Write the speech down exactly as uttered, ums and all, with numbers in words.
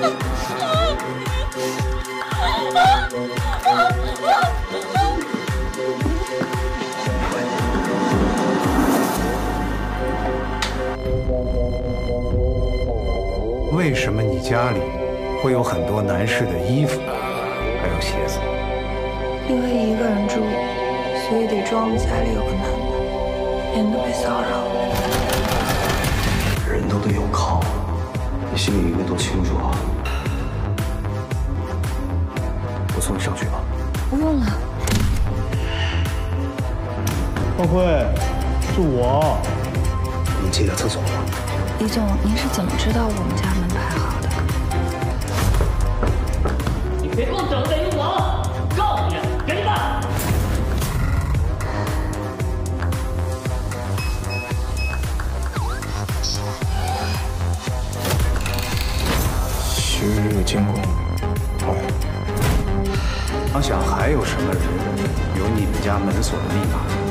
为什么你家里会有很多男士的衣服，还有鞋子？ 因为一个人住，所以得装家里有个男的，免得被骚扰。 人都得有靠，你心里应该都清楚啊。我送你上去吧。 不用了。 方辉，是我。 你记得厕所吗？ 李总，您是怎么知道我们家门牌号的？ 你别给我整贼用王！告诉你，给你干！ 昔日有监控，好呀。 想想还有什么人有你们家门锁的密码？